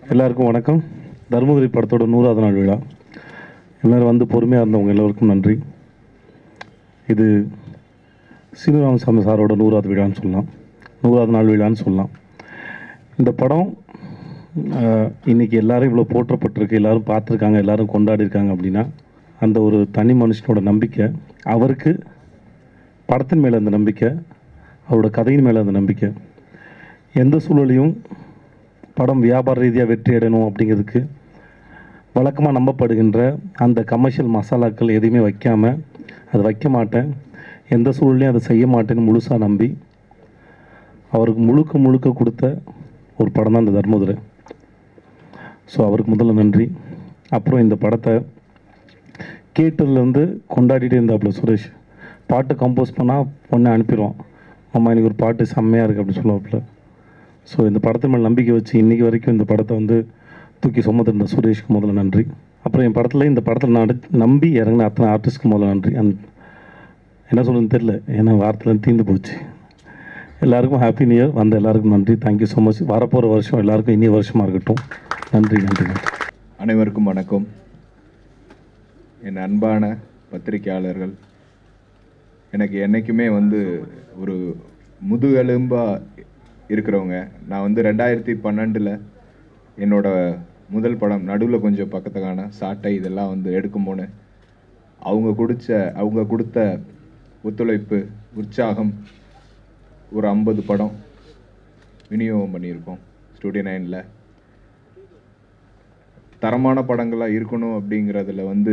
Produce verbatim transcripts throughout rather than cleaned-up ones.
எல்லாருக்கும் வணக்கம். தர்மபுரி படத்தோட நூறாவது நாள் விழா. எல்லோரும் வந்து பொறுமையாக இருந்தவங்க எல்லோருக்கும் நன்றி. இது சீனு ராமசாமி சாரோட நூறாவது விழான்னு சொல்லலாம், நூறாவது நாள் விழான்னு சொல்லலாம். இந்த படம் இன்றைக்கி எல்லோரும் இவ்வளோ போற்றப்பட்டிருக்கு, எல்லோரும் பார்த்துருக்காங்க, எல்லோரும் கொண்டாடிருக்காங்க அப்படின்னா அந்த ஒரு தனி மனுஷனோட நம்பிக்கை, அவருக்கு படத்தின் மேலே அந்த நம்பிக்கை, அவரோட கதையின் மேலே அந்த நம்பிக்கை. எந்த சூழலையும் படம் வியாபார ரீதியாக வெற்றி அடையணும் அப்படிங்கிறதுக்கு வழக்கமாக நம்பப்படுகின்ற அந்த கமர்ஷியல் மசாலாக்கள் எதையுமே வைக்காமல், அதை வைக்க மாட்டேன், எந்த சூழலையும் அதை செய்ய மாட்டேன்னு முழுசாக நம்பி அவருக்கு முழுக்க முழுக்க கொடுத்த ஒரு படம் தான் இந்த தர்மதுரை. ஸோ அவருக்கு முதல்ல நன்றி. அப்புறம் இந்த படத்தை கேட்டதுலேருந்து கொண்டாடிட்டே இருந்தாப்புல சுரேஷ். பாட்டு கம்போஸ் பண்ணால் பொண்ணை அனுப்பிடுவோம், அம்மா இன்றைக்கி ஒரு பாட்டு செம்மையாக இருக்குது அப்படின்னு சொல்லுவாப்புல. ஸோ இந்த படத்து மேலே நம்பிக்கை வச்சு இன்றைக்கி வரைக்கும் இந்த படத்தை வந்து தூக்கி சுமந்துருந்த சுரேஷ்க்கு முதல்ல நன்றி. அப்புறம் என் படத்தில் இந்த படத்தில் நான் நம்பி இறங்கின அத்தனை ஆர்டிஸ்ட்க்கு முதல்ல நன்றி. அந் என்ன சொல்லுன்னு தெரில, ஏன்னா வாரத்தில் தீர்ந்து போச்சு. எல்லாருக்கும் ஹாப்பி நியூ இயர். வந்த எல்லாருக்கும் நன்றி. Thank you so much. வரப்போகிற வருஷம் எல்லாருக்கும் இனிய வருஷமாக இருக்கட்டும். நன்றி நன்றி. அனைவருக்கும் வணக்கம். என் அன்பான பத்திரிகையாளர்கள், எனக்கு என்றைக்குமே வந்து ஒரு முதுகெலும்பாக இருக்கிறவங்க. நான் வந்து ரெண்டாயிரத்தி பன்னெண்டில் என்னோடய முதல் படம் நடுவில் கொஞ்சம் பக்கத்துக்கான சாட்டை இதெல்லாம் வந்து எடுக்கும் போது அவங்க குடித்த அவங்க கொடுத்த ஒத்துழைப்பு, உற்சாகம், ஒரு ஐம்பது படம் விநியோகம் பண்ணியிருக்கோம் ஸ்டூடியோ நைனில். தரமான படங்களாக இருக்கணும் அப்படிங்கிறதுல வந்து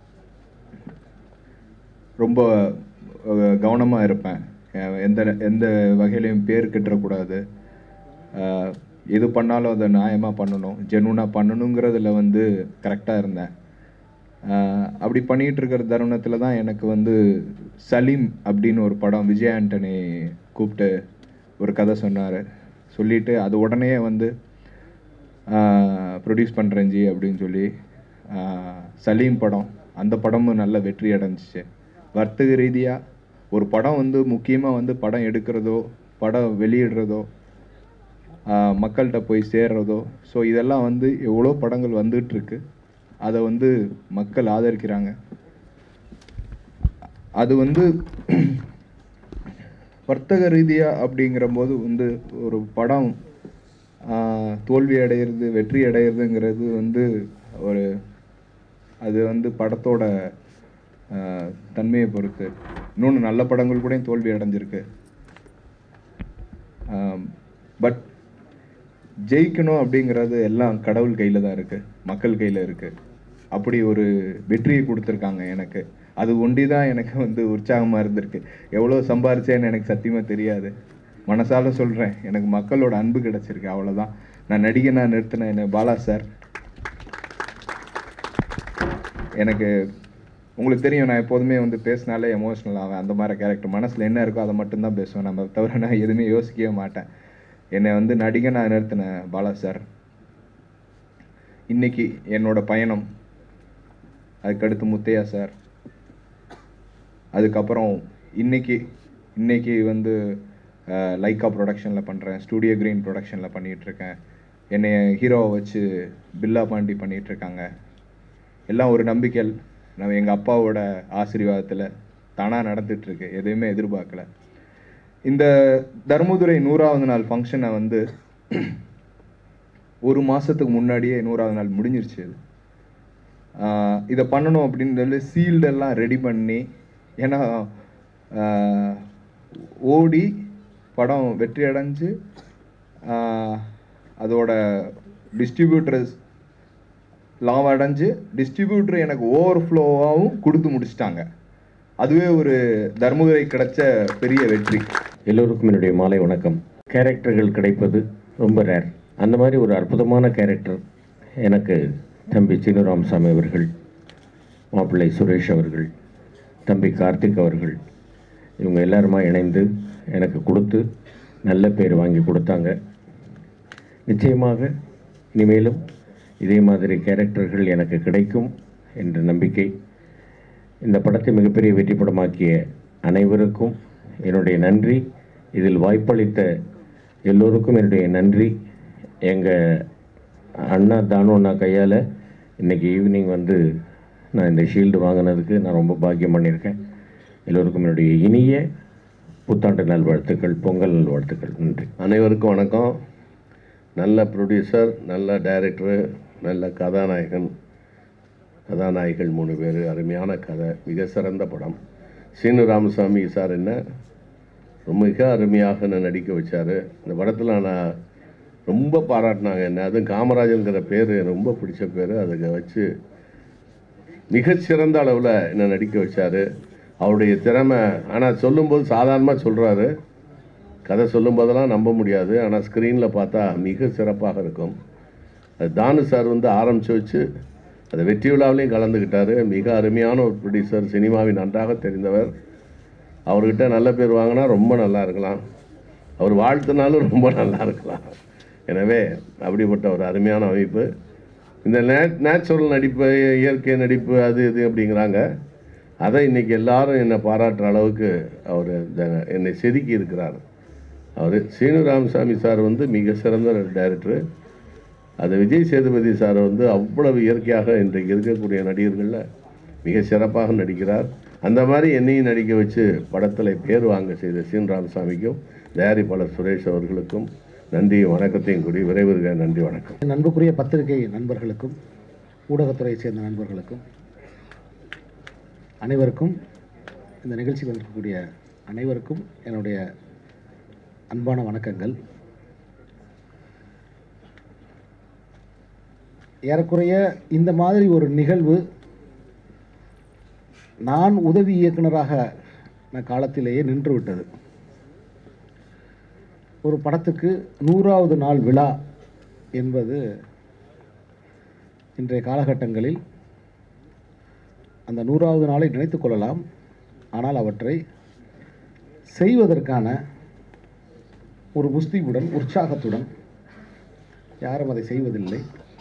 ரொம்ப கவனமாக இருப்பேன். எந்த எந்த வகையிலையும் பேர் கெட்டுறக்கூடாது. எது பண்ணாலும் அதை நியாயமாக பண்ணணும், ஜென்வனாக பண்ணணுங்கிறதுல வந்து கரெக்டாக இருந்தேன். அப்படி பண்ணிகிட்டு இருக்கிற தருணத்தில் தான் எனக்கு வந்து சலீம் அப்படின்னு ஒரு படம் விஜய் ஆண்டனி கூப்பிட்டு ஒரு கதை சொன்னார். சொல்லிவிட்டு அது உடனே வந்து ப்ரொடியூஸ் பண்ணுறேன் ஜி அப்படின்னு சொல்லி சலீம் படம், அந்த படமும் நல்ல வெற்றி அடைஞ்சிச்சு. வர்த்தக ரீதியாக ஒரு படம் வந்து முக்கியமாக வந்து படம் எடுக்கிறதோ, படம் வெளியிடுறதோ, மக்கள்கிட்ட போய் சேர்றதோ, ஸோ இதெல்லாம் வந்து எவ்வளோ படங்கள் வந்துட்டுருக்கு, அதை வந்து மக்கள் ஆதரிக்கிறாங்க. அது வந்து வர்த்தக ரீதியாக அப்படிங்கிற போது வந்து ஒரு படம் தோல்வி அடைகிறது வெற்றி அடைகிறதுங்கிறது வந்து ஒரு அது வந்து படத்தோட தன்மையை பொறுத்து. இன்னொன்று நல்ல படங்கள் கூட தோல்வி அடைஞ்சிருக்கு. பட் ஜெயிக்கணும் அப்படிங்கிறது எல்லாம் கடவுள் கையில் தான் இருக்குது, மக்கள் கையில் இருக்குது. அப்படி ஒரு வெற்றியை கொடுத்துருக்காங்க எனக்கு. அது ஒண்டி தான் எனக்கு வந்து உற்சாகமாக இருந்திருக்கு. எவ்வளோ சம்பாரிச்சேன்னு எனக்கு சத்தியமாக தெரியாது. மனசால சொல்கிறேன், எனக்கு மக்களோட அன்பு கிடச்சிருக்கு, அவ்வளோதான். நான் நடிகனாக நிறுத்தினேன் என்ன பாலா சார். எனக்கு உங்களுக்கு தெரியும், நான் எப்போதுமே வந்து பேசினாலே எமோஷ்னல் ஆவேன். அந்த மாதிரி கேரக்டர், மனசில் என்ன இருக்கோ அதை மட்டும்தான் பேசுவேன். நம்ம தவிர நான் எதுவுமே யோசிக்கவே மாட்டேன். என்னை வந்து நடிகனாக நிறுத்தினேன் பாலா சார். இன்றைக்கி என்னோடய பயணம், அதுக்கடுத்து முத்தையா சார், அதுக்கப்புறம் இன்றைக்கி இன்றைக்கி வந்து லைக்கா ப்ரொடக்ஷனில் பண்ணுறேன், ஸ்டூடியோ கிரீன் ப்ரொடக்ஷனில் பண்ணிகிட்ருக்கேன். என்னை ஹீரோவை வச்சு பில்லா பாண்டி பண்ணிகிட்ருக்காங்க. எல்லாம் ஒரு நம்பிக்கை, நம்ம எங்கள் அப்பாவோட ஆசீர்வாதத்தில் தானாக நடந்துகிட்ருக்கு, எதையுமே எதிர்பார்க்கல. இந்த தர்மதுரை நூறாவது நாள் ஃபங்க்ஷனை வந்து ஒரு மாதத்துக்கு முன்னாடியே நூறாவது நாள் முடிஞ்சிருச்சு. இதை பண்ணணும் அப்படின்னு சொல்லி சீல்டெல்லாம் ரெடி பண்ணி, ஏன்னா ஓடி படம் வெற்றி அடைஞ்சு அதோட டிஸ்ட்ரிபியூட்டர்ஸ் லாபம் அடைஞ்சு டிஸ்ட்ரிபியூட்டர் எனக்கு ஓவர் ஃப்ளோவாகவும் கொடுத்து முடிச்சிட்டாங்க. அதுவே ஒரு தர்மதுரை கிடைச்ச பெரிய வெற்றி. எல்லோருக்கும் என்னுடைய மாலை வணக்கம். கேரக்டர்கள் கிடைப்பது ரொம்ப ரேர். அந்த மாதிரி ஒரு அற்புதமான கேரக்டர் எனக்கு தம்பி சீனு ராமசாமி அவர்கள், மாப்பிள்ளை சுரேஷ் அவர்கள், தம்பி கார்த்திக் அவர்கள், இவங்க எல்லாருமா இணைந்து எனக்கு கொடுத்து நல்ல பேர் வாங்கி கொடுத்தாங்க. நிச்சயமாக இனிமேலும் இதே மாதிரி கேரக்டர்கள் எனக்கு கிடைக்கும் என்ற நம்பிக்கை. இந்த படத்தை மிகப்பெரிய வெற்றி படமாக்கிய அனைவருக்கும் என்னுடைய நன்றி. இதில் வாய்ப்பளித்த எல்லோருக்கும் என்னுடைய நன்றி. எங்கள் அண்ணா தானு அண்ணா கையால் இன்றைக்கி ஈவினிங் வந்து நான் இந்த ஷீல்டு வாங்கினதுக்கு நான் ரொம்ப பாக்கியம் பண்ணியிருக்கேன். எல்லோருக்கும் என்னுடைய இனிய புத்தாண்டு நல்வாழ்த்துக்கள், பொங்கல் நல்வாழ்த்துக்கள். நன்றி. அனைவருக்கும் வணக்கம். நல்ல ப்ரொடியூசர், நல்ல டைரக்டரு, நல்ல கதாநாயகன், கதாநாயகிகள் மூணு பேர், அருமையான கதை, மிக சிறந்த படம். சீனு ராமசாமி சார் என்ன ரொம்ப மிக அருமையாக நான் நடிக்க வச்சார். இந்த படத்தில் நான் ரொம்ப பாராட்டினாங்க என்ன. அதுவும் காமராஜனுங்கிற பேர் ரொம்ப பிடிச்ச பேர். அதுக்கு வச்சு மிகச்சிறந்த அளவில் என்ன நடிக்க வச்சார். அவருடைய திறமை ஆனால் சொல்லும்போது சாதாரணமாக சொல்கிறாரு, கதை சொல்லும்போதெல்லாம் நம்ப முடியாது. ஆனால் ஸ்க்ரீனில் பார்த்தா மிக சிறப்பாக இருக்கும். அது தானு சார் வந்து ஆரம்பித்து வச்சு அதை வெற்றி விழாவிலையும் கலந்துக்கிட்டார். மிக அருமையான ஒரு ப்ரொடியூசர், சினிமாவை நன்றாக தெரிந்தவர். அவர்கிட்ட நல்ல பேர் வாங்கினா ரொம்ப நல்லா இருக்கலாம், அவர் வாழ்த்தினாலும் ரொம்ப நல்லா இருக்கலாம். எனவே அப்படிப்பட்ட ஒரு அருமையான அமைப்பு. இந்த நே நேச்சுரல் நடிப்பு, இயற்கை நடிப்பு, அது இது அப்படிங்கிறாங்க. அதை இன்றைக்கி எல்லாரும் என்னை பாராட்டுற அளவுக்கு அவர் என்னை செதுக்கி இருக்கிறார். அவர் சீனு ராமசாமி சார் வந்து மிக சிறந்த டைரக்டரு. அது விஜய் சேதுபதி சார் வந்து அவ்வளவு இயற்கையாக இன்றைக்கு இருக்கக்கூடிய நடிகர்களில் மிக சிறப்பாக நடிக்கிறார். அந்த மாதிரி என்னையும் நடிக்க வச்சு படத்தில் பேர் வாங்க செய்த சீனு ராமசாமிக்கும் தயாரிப்பாளர் சுரேஷ் அவர்களுக்கும் நன்றி வணக்கத்தையும் கூடி விரைவுக. நன்றி வணக்கம். நண்புக்குரிய பத்திரிகை நண்பர்களுக்கும் ஊடகத்துறையை சேர்ந்த நண்பர்களுக்கும் அனைவருக்கும், இந்த நிகழ்ச்சி வந்திருக்கக்கூடிய அனைவருக்கும் என்னுடைய அன்பான வணக்கங்கள். ஏறக்குறைய இந்த மாதிரி ஒரு நிகழ்வு நான் உதவி இயக்குனராக நான் காலத்திலேயே நின்று விட்டது. ஒரு படத்துக்கு நூறாவது நாள் விழா என்பது இன்றைய காலகட்டங்களில் அந்த நூறாவது நாளை நினைத்து கொள்ளலாம். ஆனால் அவற்றை செய்வதற்கான ஒரு முஸ்தீவுடன், உற்சாகத்துடன் யாரும் அதை செய்வதில்லை.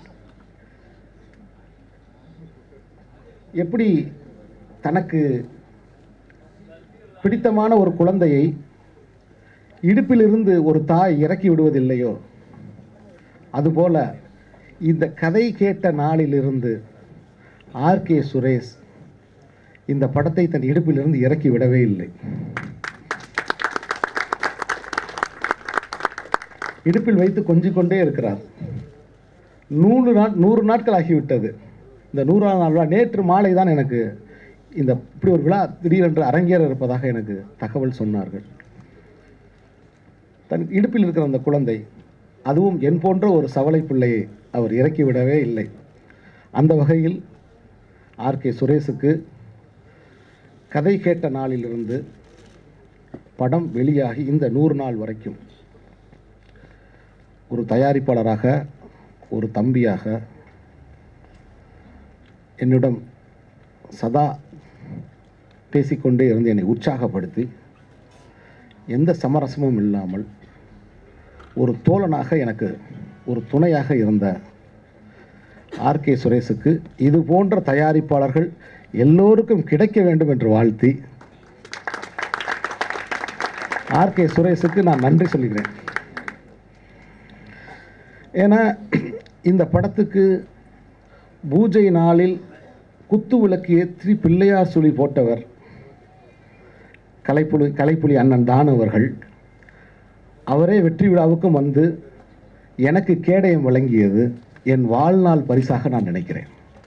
எப்படி தனக்கு பிடித்தமான ஒரு குழந்தையை இடுப்பிலிருந்து ஒரு தாய் இறக்கி விடுவதில்லையோ, அதுபோல இந்த கதை கேட்ட நாளிலிருந்து ஆர் கே சுரேஷ் இந்த படத்தை தன் இடுப்பிலிருந்து இறக்கி விடவே இல்லை. இடுப்பில் வைத்து கொஞ்சிக் கொண்டே இருக்கிறார். நூறு நாட் நூறு நாட்கள் ஆகிவிட்டது. இந்த நூறாம் நாள் விழா நேற்று மாலை தான் எனக்கு இந்த இப்படி ஒரு விழா திடீரென்று அரங்கேற இருப்பதாக எனக்கு தகவல் சொன்னார்கள். தன் இடுப்பில் இருக்கிற அந்த குழந்தை, அதுவும் என் போன்ற ஒரு சவலை பிள்ளையை அவர் இறக்கிவிடவே இல்லை. அந்த வகையில் ஆர் கே சுரேஷுக்கு கதை கேட்ட நாளிலிருந்து படம் வெளியாகி இந்த நூறு நாள் வரைக்கும் ஒரு தயாரிப்பாளராக, ஒரு தம்பியாக என்னிடம் சதா பேசிக்கொண்டே இருந்து என்னை உற்சாகப்படுத்தி, எந்த சமரசமும் இல்லாமல் ஒரு தோழனாக, எனக்கு ஒரு துணையாக இருந்த ஆர் கே சுரேஷுக்கு இது போன்ற தயாரிப்பாளர்கள் எல்லோருக்கும் கிடைக்க வேண்டும் என்று வாழ்த்தி ஆர் கே சுரேஷுக்கு நான் நன்றி சொல்கிறேன். ஏன்னா இந்த படத்துக்கு பூஜை நாளில் குத்து விளக்கு ஏற்றி பிள்ளையார் சுழி போட்டவர் கலைப்புலி கலைப்புலி அண்ணன் தானு அவர்கள். அவரே வெற்றி விழாவுக்கும் வந்து எனக்கு கேடயம் வழங்கியது என் வாழ்நாள் பரிசாக நான் நினைக்கிறேன்.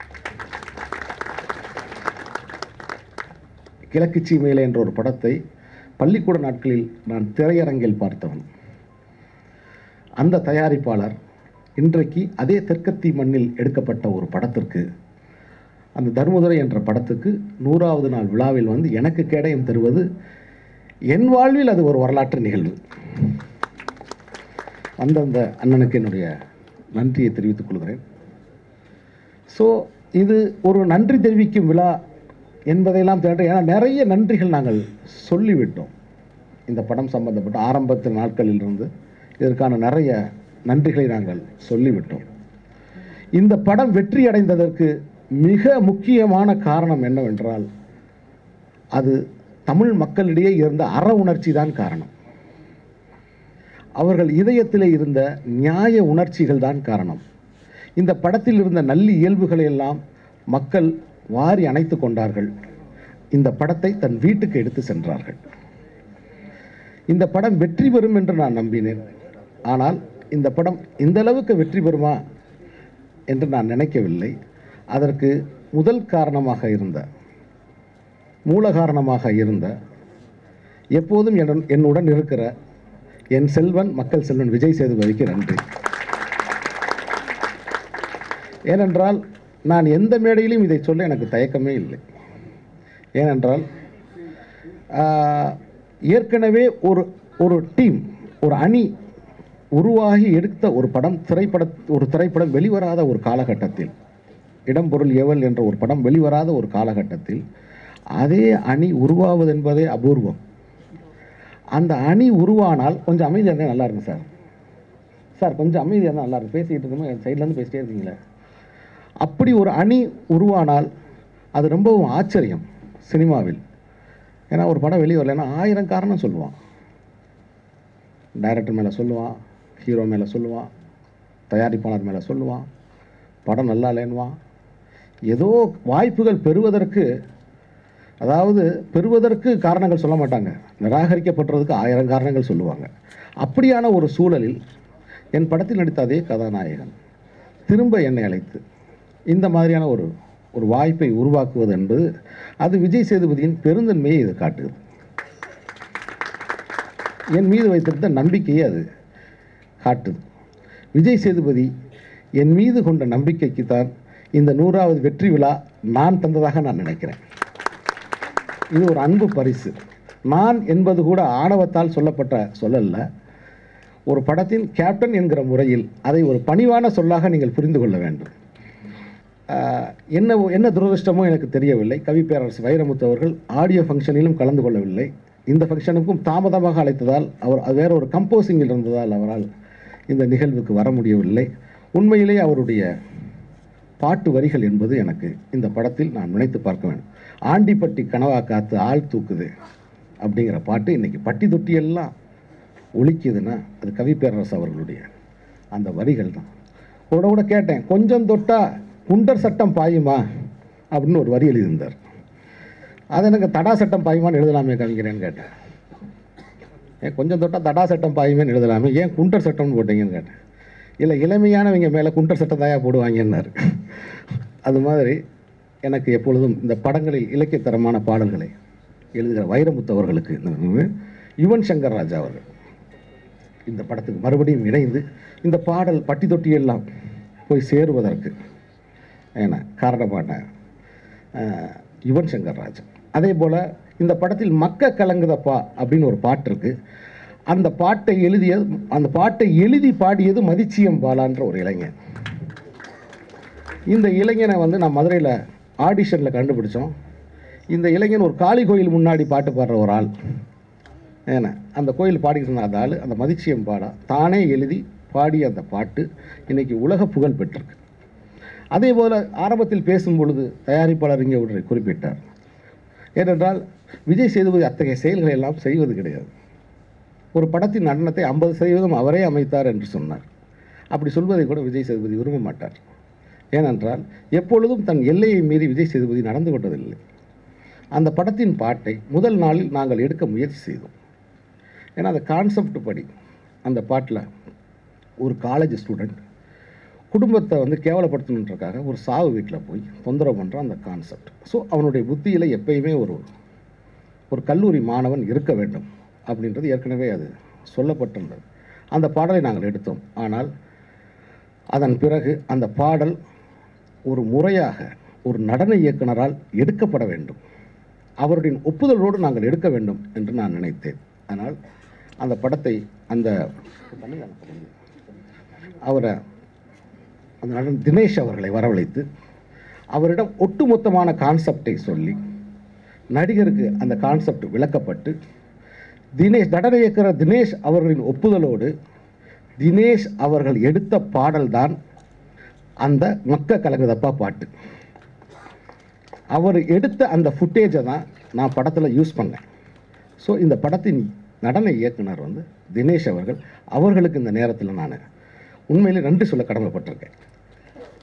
கிழக்கு சீமையிலே என்ற ஒரு படத்தை பள்ளிக்கூட நாட்களில் நான் திரையரங்கில் பார்த்தவன். அந்த தயாரிப்பாளர் இன்றைக்கு அதே தெற்கத்தி மண்ணில் எடுக்கப்பட்ட ஒரு படத்திற்கு, அந்த தர்மதுரை என்ற படத்துக்கு நூறாவது நாள் விழாவில் வந்து எனக்கு கேடயம் தருவது என் வாழ்வில் அது ஒரு வரலாற்று நிகழ்வு. அந்தந்த அண்ணனுக்கு என்னுடைய நன்றியை தெரிவித்துக் கொள்கிறேன். ஸோ இது ஒரு நன்றி தெரிவிக்கும் விழா என்பதையெல்லாம் தேவை. ஏன்னா நிறைய நன்றிகள் நாங்கள் சொல்லிவிட்டோம். இந்த படம் சம்பந்தப்பட்ட ஆரம்பத்து நாட்களிலிருந்து இதற்கான நிறைய நன்றிகளை நாங்கள் சொல்லிவிட்டோம். இந்த படம் வெற்றி அடைந்ததற்கு மிக முக்கியமான காரணம் என்னவென்றால், அது தமிழ் மக்களிடையே இருந்த அற உணர்ச்சி தான் காரணம். அவர்கள் இதயத்திலே இருந்த நியாய உணர்ச்சிகள் தான் காரணம். இந்த படத்தில் இருந்த நல்ல இயல்புகளை எல்லாம் மக்கள் வாரி அணைத்து கொண்டார்கள். இந்த படத்தை தன் வீட்டுக்கு எடுத்து சென்றார்கள். இந்த படம் வெற்றி பெறும் என்று நான் நம்பினேன். ஆனால் இந்த படம் இந்த அளவுக்கு வெற்றி பெறுமா என்று நான் நினைக்கவில்லை. அதற்கு முதல் காரணமாக இருந்த மூல காரணமாக இருந்த எப்போதும் என்னுடன் இருக்கிற என் செல்வன் மக்கள் செல்வன் விஜய் சேதுபதிக்கு நன்றி. ஏனென்றால் நான் எந்த மேடையிலும் இதை சொல்ல எனக்கு தயக்கமே இல்லை. ஏனென்றால் ஏற்கனவே ஒரு ஒரு டீம் ஒரு அணி உருவாகி எடுத்த ஒரு படம் திரைப்பட ஒரு திரைப்படம் வெளிவராத ஒரு காலகட்டத்தில், இடம் பொருள் ஏவல் என்ற ஒரு படம் வெளிவராத ஒரு காலகட்டத்தில் அதே அணி உருவாவது என்பதே அபூர்வம். அந்த அணி உருவானால் கொஞ்சம் அமைதியாக இருந்தால் நல்லா இருக்கும் சார். சார் கொஞ்சம் அமைதியாக இருந்தால் நல்லா இருக்கும். பேசிக்கிட்டு இருக்கும்போது என் சைட்லேருந்து பேசிட்டே இருக்கீங்களே. அப்படி ஒரு அணி உருவானால் அது ரொம்பவும் ஆச்சரியம் சினிமாவில். ஏன்னா ஒரு படம் வெளியே வரலைன்னா ஆயிரம் காரணம் சொல்லுவான். டைரக்டர் மேலே சொல்லுவான், ஹீரோ மேலே சொல்லுவான், தயாரிப்பாளர் மேலே சொல்லுவான், படம் நல்லா இல்லைன்னுவான். ஏதோ வாய்ப்புகள் பெறுவதற்கு, அதாவது பெறுவதற்கு காரணங்கள் சொல்ல மாட்டாங்க, நிராகரிக்கப்பட்டதுக்கு ஆயிரம் காரணங்கள் சொல்லுவாங்க. அப்படியான ஒரு சூழலில் என் படத்தில் நடித்த அதே கதாநாயகன் திரும்ப என்னை அழைத்து இந்த மாதிரியான ஒரு ஒரு வாய்ப்பை உருவாக்குவது என்பது அது விஜய் சேதுபதியின் பெருந்தன்மையை இது காட்டுகிறது. என் மீது வைத்திருந்த நம்பிக்கையை அது காட்டுது. விஜய் சேதுபதி என் மீது கொண்ட நம்பிக்கைக்கு தான் இந்த நூறாவது வெற்றி விழா நான் தந்ததாக நான் நினைக்கிறேன். இது ஒரு அன்பு பரிசு. நான் என்பது கூட ஆணவத்தால் சொல்லப்பட்ட சொல்லல்ல. ஒரு படத்தின் கேப்டன் என்கிற முறையில் அதை ஒரு பணிவான சொல்லாக நீங்கள் புரிந்து கொள்ள வேண்டும். என்ன என்ன துரதிருஷ்டமோ எனக்கு தெரியவில்லை, கவி பேரரசு வைரமுத்து அவர்கள் ஆடியோ ஃபங்க்ஷனிலும் கலந்து கொள்ளவில்லை. இந்த ஃபங்க்ஷனுக்கும் தாமதமாக அழைத்ததால், அவர் வேற ஒரு கம்போசிங்கில் இருந்ததால் அவரால் இந்த நிகழ்வுக்கு வர முடியவில்லை. உண்மையிலே அவருடைய பாட்டு வரிகள் என்பது எனக்கு இந்த படத்தில் நான் நினைத்து பார்க்க வேண்டும். ஆண்டிப்பட்டி கனவா காத்து ஆள் தூக்குது அப்படிங்கிற பாட்டு இன்றைக்கி பட்டி தொட்டியெல்லாம் ஒலிக்குதுன்னா அது கவி பேரரசு அவர்களுடைய அந்த வரிகள் தான். கூட கூட கேட்டேன், கொஞ்சம் தொட்டா குண்டர் சட்டம் பாயுமா அப்படின்னு ஒரு வரி எழுதியிருந்தார். அது எனக்கு தடா சட்டம் பாயுமான்னு எழுதலாமே கவிக்கிறேன்னு கேட்டேன். ஏன் கொஞ்சம் தொட்டால் தடா சட்டம் பாயுமேன்னு எழுதலாமே, ஏன் குண்டர் சட்டம்னு போட்டீங்கன்னு கேட்டேன். இல்லை, இளமையானவங்க மேலே குண்டர் சட்டம் தாயா போடுவாங்கன்னாரு. அது மாதிரி எனக்கு எப்பொழுதும் இந்த படங்களில் இலக்கியத்தரமான பாடல்களை எழுதுகிற வைரமுத்து அவர்களுக்கு இந்த யுவன் சங்கர் ராஜா அவர்கள் இந்த படத்துக்கு மறுபடியும் இணைந்து இந்த பாடல் பட்டி தொட்டியெல்லாம் போய் சேருவதற்கு ஏன்னா காரணமான யுவன் சங்கர் ராஜா. அதே போல் இந்த படத்தில் மக்க கலங்குதப்பா அப்படின்னு ஒரு பாட்டு இருக்குது. அந்த பாட்டை எழுதிய அந்த பாட்டை எழுதி பாடியது மதிச்சியம் பாலான்ற ஒரு இளைஞன். இந்த இளைஞனை வந்து நான் மதுரையில் ஆடிஷனில் கண்டுபிடிச்சோம். இந்த இளைஞன் ஒரு காளி கோயில் முன்னாடி பாட்டு பாடுற ஒரு ஆள். ஏன்னா அந்த கோயில் பாடிக்கிட்டு இருந்த அந்த ஆள் அந்த மதிச்சியம் பாடா தானே எழுதி பாடிய அந்த பாட்டு இன்றைக்கி உலக புகழ் பெற்றிருக்கு. அதே போல் ஆரம்பத்தில் பேசும் பொழுது தயாரிப்பாளர் இங்கே ஒன்றை குறிப்பிட்டார். ஏனென்றால் விஜய் சேதுபதி அத்தகைய செயல்களை எல்லாம் செய்வது கிடையாது. ஒரு படத்தின் நடனத்தை ஐம்பது சதவீதம் அவரே அமைத்தார் என்று சொன்னார். அப்படி சொல்வதை கூட விஜய் சேதுபதி விரும்ப மாட்டார். ஏனென்றால் எப்பொழுதும் தன் எல்லையை மீறி விஜய் சேதுபதி நடந்து கொண்டதில்லை. அந்த படத்தின் பாட்டை முதல் நாளில் நாங்கள் எடுக்க முயற்சி செய்தோம். ஏன்னா அந்த கான்செப்ட் படி அந்த பாட்டில் ஒரு காலேஜ் ஸ்டூடெண்ட் குடும்பத்தை வந்து கேவலப்படுத்தணுன்றக்காக ஒரு சாவு வீட்டில் போய் தொந்தரவு பண்ணுற அந்த கான்செப்ட். ஸோ அவனுடைய புத்தியில் எப்பயுமே ஒரு ஒரு கல்லூரி மாணவன் இருக்க வேண்டும் அப்படின்றது ஏற்கனவே அது சொல்லப்பட்டிருந்தது. அந்த பாடலை நாங்கள் எடுத்தோம். ஆனால் அதன் பிறகு அந்த பாடல் ஒரு முறையாக ஒரு நடன இயக்குனரால் எடுக்கப்பட வேண்டும், அவருடைய ஒப்புதலோடு நாங்கள் எடுக்க வேண்டும் என்று நான் நினைத்தேன். ஆனால் அந்த படத்தை அந்த அவரை அந்த நடன தினேஷ் அவர்களை வரவழைத்து அவரிடம் ஒட்டுமொத்தமான கான்செப்டை சொல்லி நடிகருக்கு அந்த கான்செப்ட் விளக்கப்பட்டு தினேஷ் நடன இயக்குனர் தினேஷ் அவர்களின் ஒப்புதலோடு தினேஷ் அவர்கள் எடுத்த பாடல் தான் அந்த மக்க கலங்குதப்பா பாட்டு. அவர் எடுத்த அந்த ஃபுட்டேஜை தான் நான் படத்தில் யூஸ் பண்ணேன். ஸோ இந்த படத்தின் நடன இயக்குனர் வந்து தினேஷ் அவர்கள், அவர்களுக்கு இந்த நேரத்தில் நான் உண்மையிலே நன்றி சொல்ல கடமைப்பட்டிருக்கேன்.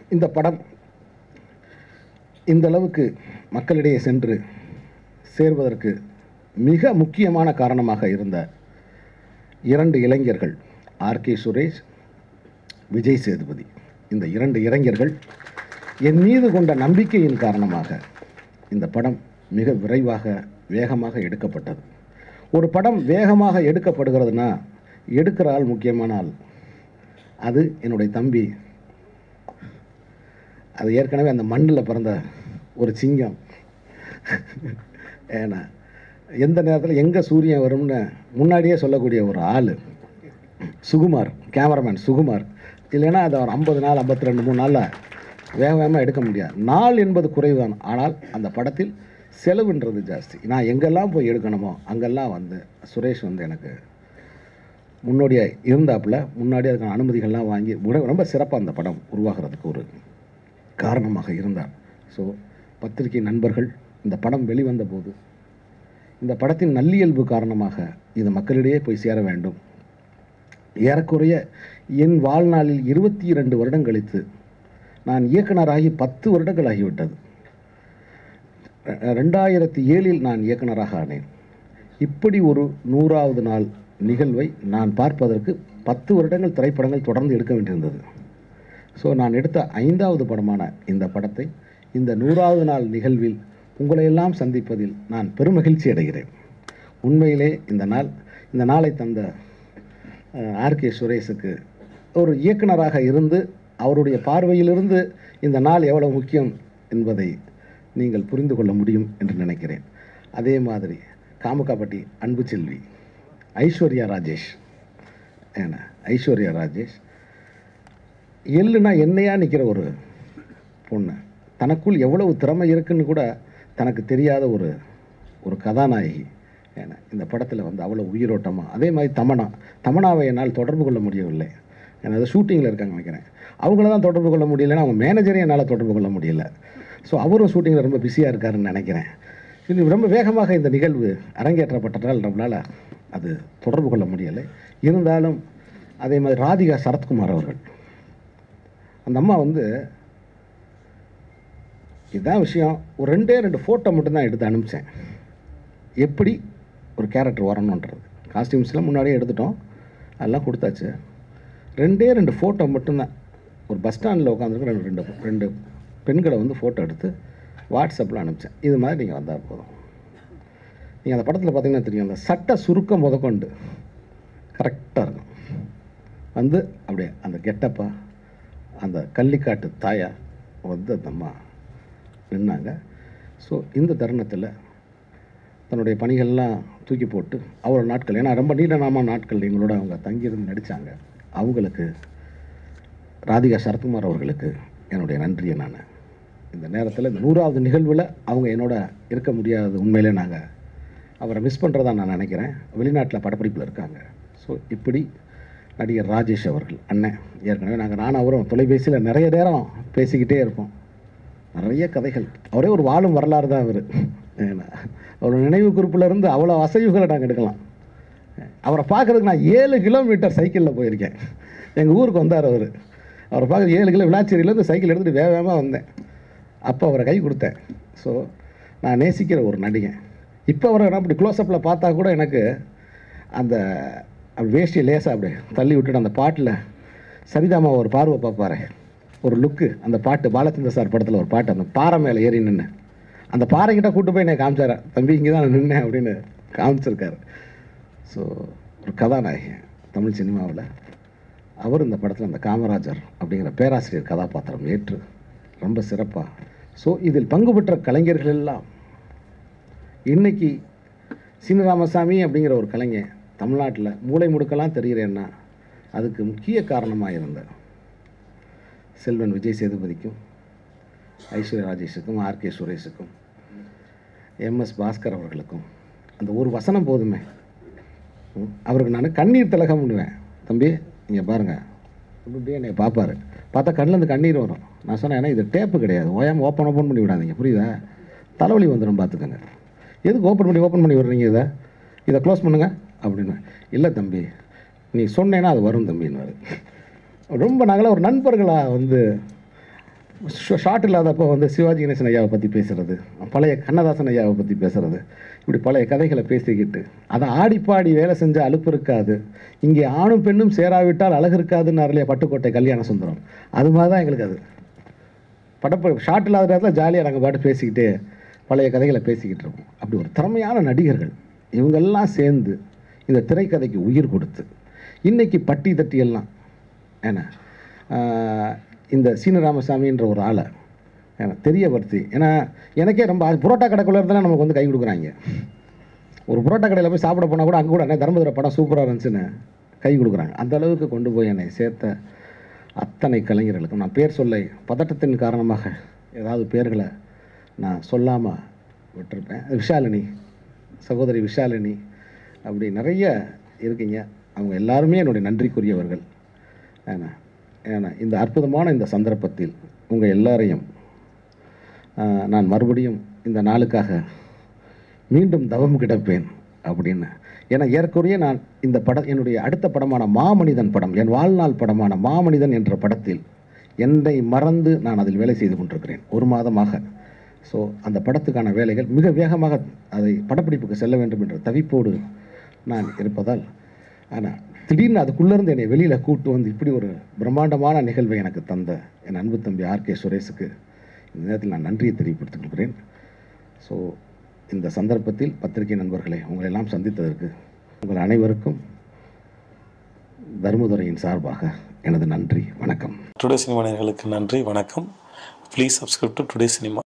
இந்த படம் இந்த அளவுக்கு மக்களிடையே சென்று சேர்வதற்கு மிக முக்கியமான காரணமாக இருந்த இரண்டு இளைஞர்கள், ஆர்கே சுரேஷ், விஜய் சேதுபதி. இந்த இரண்டு இளைஞர்கள் என் மீது கொண்ட நம்பிக்கையின் காரணமாக இந்த படம் மிக விரைவாக வேகமாக எடுக்கப்பட்டது. ஒரு படம் வேகமாக எடுக்கப்படுகிறதுனா எடுக்கிற ஆள் முக்கியமான ஆள். அது என்னுடைய தம்பி. அது ஏற்கனவே அந்த மண்ணில் பிறந்த ஒரு சிங்கம். ஏன்னா எந்த நேரத்தில் எங்கே சூரியன் வரும்னு முன்னாடியே சொல்லக்கூடிய ஒரு ஆள் சுகுமார், கேமராமேன் சுகுமார். இல்லைன்னா அதை ஒரு ஐம்பது நாள் ஐம்பத்தி ரெண்டு மூணு நாளில் வேக வேகமாக எடுக்க முடியாது. நாள் என்பது குறைவுதான், ஆனால் அந்த படத்தில் செலவுன்றது ஜாஸ்தி. நான் எங்கெல்லாம் போய் எடுக்கணுமோ அங்கெல்லாம் வந்து சுரேஷ் வந்து எனக்கு முன்னோடியாக இருந்தாப்புல, முன்னாடி அதுக்கான அனுமதிகள்லாம் வாங்கி ரொம்ப சிறப்பாக அந்த படம் உருவாகிறதுக்கு ஒரு காரணமாக இருந்தார். ஸோ பத்திரிகை நண்பர்கள், இந்த படம் வெளிவந்த போது இந்த படத்தின் நல்லியல்பு காரணமாக இது மக்களிடையே போய் சேர வேண்டும். ஏறக்குறைய என் வாழ்நாளில் இருபத்தி இரண்டு வருடம் கழித்து நான் இயக்குனராகி பத்து வருடங்கள் ஆகிவிட்டது. ரெண்டாயிரத்தி ஏழில் நான் இயக்குனராக ஆனேன். இப்படி ஒரு நூறாவது நாள் நிகழ்வை நான் பார்ப்பதற்கு பத்து வருடங்கள் திரைப்படங்கள் தொடர்ந்து எடுக்க வேண்டியிருந்தது. ஸோ நான் எடுத்த ஐந்தாவது படமான இந்த படத்தை இந்த நூறாவது நாள் நிகழ்வில் உங்களையெல்லாம் சந்திப்பதில் நான் பெருமகிழ்ச்சி அடைகிறேன். உண்மையிலே இந்த நாள் இந்த நாளை தந்த ஆர்கே சுரேஷுக்கு ஒரு இயக்குனராக இருந்து அவருடைய பார்வையிலிருந்து இந்த நாள் எவ்வளவு முக்கியம் என்பதை நீங்கள் புரிந்து கொள்ள முடியும் என்று நினைக்கிறேன். அதே மாதிரி காமுகாப்பட்டி அன்பு செல்வி ஐஸ்வர்யா ராஜேஷ், ஏன்னா ஐஸ்வர்யா ராஜேஷ் எள்ளுனா என்னையா நிற்கிற ஒரு பொண்ணு, தனக்குள் எவ்வளவு திறமை இருக்குன்னு கூட தனக்கு தெரியாத ஒரு ஒரு கதாநாயகி. ஏன்னா இந்த படத்தில் வந்து அவ்வளோ உயிரோட்டமாக. அதே மாதிரி தமனா தமனாவை என்னால் தொடர்பு கொள்ள முடியவில்லை. ஏன்னா அது ஷூட்டிங்கில் இருக்காங்க நினைக்கிறேன். அவங்கள தான் தொடர்பு கொள்ள முடியலைன்னா அவங்க மேனேஜரையும் என்னால் தொடர்பு கொள்ள முடியல. ஸோ அவரும் ஷூட்டிங்கில் ரொம்ப பிஸியாக இருக்காருன்னு நினைக்கிறேன். இது ரொம்ப வேகமாக இந்த நிகழ்வு அரங்கேற்றப்பட்டதால் நம்மளால் அது தொடர்பு கொள்ள முடியலை. இருந்தாலும் அதே மாதிரி ராதிகா சரத்குமார் அவர்கள், அந்த அம்மா வந்து இதுதான் விஷயம், ஒரு ரெண்டே ரெண்டு ஃபோட்டோ மட்டும்தான் எடுத்து அனுப்பிச்சேன். எப்படி ஒரு கேரக்டர் வரணுன்றது காஸ்டியூம்ஸ்லாம் முன்னாடியே எடுத்துட்டோம், அதெல்லாம் கொடுத்தாச்சு. ரெண்டே ரெண்டு ஃபோட்டோ மட்டும்தான் ஒரு பஸ் ஸ்டாண்டில் உட்காந்துருக்கு ரெண்டு ரெண்டு ரெண்டு பெண்களை வந்து ஃபோட்டோ எடுத்து வாட்ஸ்அப்பில் அனுப்பிச்சேன். இது மாதிரி நீங்கள் வந்தால் போதும். நீங்கள் அந்த படத்தில் பார்த்தீங்கன்னா தெரியும், அந்த சட்டை சுருக்கம் முதற்கொண்டு கரெக்டாக இருக்கும். வந்து அப்படியே அந்த கெட்டப்பா அந்த கள்ளிக்காட்டு தாயா வந்து அந்த அம்மா நின்னாங்க. ஸோ இந்த தருணத்தில் தன்னுடைய பணிகள்லாம் தூக்கி போட்டு அவ்வளோ நாட்கள், ஏன்னா ரொம்ப நீண்டநாம நாட்கள் எங்களோட அவங்க தங்கியிருந்து நடித்தாங்க. அவங்களுக்கு ராதிகா சரத்குமார் அவர்களுக்கு என்னுடைய நன்றியை நான் இந்த நேரத்தில் இந்த நூறாவது நிகழ்வில் அவங்க என்னோட இருக்க முடியாத உண்மையிலே நாங்கள் அவரை மிஸ் பண்ணுறதா நான் நினைக்கிறேன். வெளிநாட்டில் படப்பிடிப்பில் இருக்காங்க. ஸோ இப்படி நடிகர் ராஜேஷ் அவர்கள் அண்ணன், ஏற்கனவே நாங்கள் நானும் அவரும் தொலைபேசியில் நிறைய நேரம் பேசிக்கிட்டே இருப்போம். நிறைய கதைகள், அவரே ஒரு வாழும் வரலாறு தான் அவர். அவரோட நினைவு குறிப்பில் இருந்து அவ்வளோ அசைவுகளை நாங்கள் எடுக்கலாம். அவரை பார்க்குறதுக்கு நான் ஏழு கிலோமீட்டர் சைக்கிளில் போயிருக்கேன். எங்கள் ஊருக்கு வந்தார் அவர். அவரை பார்க்க ஏழு கிலோ விளாச்சேரியிலேருந்து சைக்கிள் எடுத்துகிட்டு வேக வேகமாக வந்தேன். அப்போ அவரை கை கொடுத்தேன். ஸோ நான் நேசிக்கிற ஒரு நடிகன். இப்போ அவரை அப்படி க்ளோஸ்அப்பில் பார்த்தா கூட எனக்கு அந்த வேஷ்டியை லேசாக அப்படியே தள்ளி விட்டுட்டு அந்த பாட்டில் சரிதாமா ஒரு பார்வை பார்ப்பாரு, ஒரு லுக்கு, அந்த பாட்டு பாலச்சந்திர சார் படத்தில் ஒரு பாட்டு, அந்த பாறை மேலே ஏறி நின்று அந்த பாறைக்கிட்ட கூட்டு போய் என்னை காமிச்சார். தம்பி இங்கே தான் நின்னேன் அப்படின்னு காமிச்சிருக்காரு. ஸோ ஒரு கதாநாயகி தமிழ் சினிமாவில் அவர் இந்த படத்தில் அந்த காமராஜர் அப்படிங்கிற பேராசிரியர் கதாபாத்திரம் ஏற்று ரொம்ப சிறப்பாக. ஸோ இதில் பங்கு பெற்ற கலைஞர்கள் எல்லாம் இன்றைக்கி சீனிராமசாமி அப்படிங்கிற ஒரு கலைஞர் தமிழ்நாட்டில் மூளை முடுக்கெல்லாம் தெரிகிறேன்னா அதுக்கு முக்கிய காரணமாக இருந்த செல்வன் விஜய் சேதுபதிக்கும், ஐஸ்வர்யா ராஜேஷுக்கும், ஆர்கே சுரேஷுக்கும், எம்எஸ் பாஸ்கர் அவர்களுக்கும் அந்த ஒரு வசனம் போதுமே. அவருக்கு நான் கண்ணீர் திலகம் பண்ணுவேன். தம்பி இங்கே பாருங்கள், இப்படியே என்னை பார்ப்பார். பார்த்தா கண்ணிலேருந்து கண்ணீர் வரும். நான் சொன்னேன், ஏன்னா இது டேப்பு கிடையாது, ஓயாமல் ஓப்பன் ஓப்பன் பண்ணி விடாதீங்க, புரியுதா? தலைவலி வந்துடும் பார்த்துக்கோங்க. எதுக்கு ஓப்பன் பண்ணி ஓப்பன் பண்ணி விடுறீங்க, இதை இதை க்ளோஸ் பண்ணுங்கள் அப்படின்னு. இல்லை தம்பி நீ சொன்னேன்னா அது வரும் தம்பின்னு. ரொம்ப நாங்களாம் ஒரு நண்பர்களாக வந்து ஷார்ட் இல்லாதப்போ வந்து சிவாஜி கணேசன் ஐயாவை பற்றி பேசுகிறது, பழைய கண்ணதாசன் ஐயாவை பற்றி பேசுகிறது, இப்படி பழைய கதைகளை பேசிக்கிட்டு அதை ஆடிப்பாடி வேலை செஞ்ச அலுப்பு இருக்காது, இங்கே ஆணும் பெண்ணும் சேராவிட்டால் அழகு இருக்காதுன்னு அருளிய பட்டுக்கோட்டை கல்யாண சுந்தரம். அது மாதிரி தான் எங்களுக்கு அது படப்பு ஷார்ட் இல்லாத நேரத்தில் ஜாலியாக நாங்கள் பாட்டு பேசிக்கிட்டு பழைய கதைகளை பேசிக்கிட்டு இருக்கோம். அப்படி ஒரு திறமையான நடிகர்கள் இவங்கெல்லாம் சேர்ந்து இந்த திரைக்கதைக்கு உயிர் கொடுத்து இன்றைக்கி பட்டி தட்டி எல்லாம் ஏன்னா இந்த சீனு ராமசாமின்ற ஒரு ஆளை ஏன்னா தெரியப்படுத்தி, ஏன்னா எனக்கே ரொம்ப அது புரோட்டா கடைக்குள்ளே இருந்தால் நமக்கு வந்து கை கொடுக்குறாங்க. ஒரு புரோட்டா கடையில் போய் சாப்பிட போனால் கூட அங்கே கூட என்ன தர்மபுர படம் சூப்பராக இருந்துச்சுன்னு கை கொடுக்குறாங்க. அந்த அளவுக்கு கொண்டு போய் என்னை சேர்த்த அத்தனை கலைஞர்களுக்கும் நான் பேர் சொல்ல பதட்டத்தின் காரணமாக ஏதாவது பேர்களை நான் சொல்லாமல் விட்டுருப்பேன். விஷாலினி, சகோதரி விஷாலினி, அப்படி நிறைய இருக்கீங்க. அவங்க எல்லாருமே என்னுடைய நன்றிக்குரியவர்கள். ஏன்னா ஏன்னா இந்த அற்புதமான இந்த சந்தர்ப்பத்தில் உங்கள் எல்லாரையும் நான் மறுபடியும் இந்த நாளுக்காக மீண்டும் தவம் கிடப்பேன் அப்படின்னு. ஏன்னா ஏற்குறைய நான் இந்த படம் என்னுடைய அடுத்த படமான மாமனிதன் படம், என் வாழ்நாள் படமான மாமனிதன் என்ற படத்தில் என்னை மறந்து நான் அதில் வேலை செய்து கொண்டிருக்கிறேன் ஒரு மாதமாக. ஸோ அந்த படத்துக்கான வேலைகள் மிக வேகமாக அதை படப்பிடிப்புக்கு செல்ல வேண்டும் என்ற தவிப்போடு நான் இருப்பதால், ஆனால் திடீர்னு அதுக்குள்ளேருந்து என்னை வெளியில் கூட்டு வந்து இப்படி ஒரு பிரம்மாண்டமான நிகழ்வை எனக்கு தந்த என் அன்பு தம்பி ஆர் கே சுரேஷுக்கு இந்த நேரத்தில் நான் நன்றியை தெரியப்படுத்திக் கொள்கிறேன். ஸோ இந்த சந்தர்ப்பத்தில் பத்திரிகை நண்பர்களை உங்களெல்லாம் சந்தித்ததற்கு உங்கள் அனைவருக்கும் தர்மதுரையின் சார்பாக எனது நன்றி, வணக்கம். டுடே சினிமா நேயர்களுக்கு நன்றி, வணக்கம். Please subscribe to Today cinema.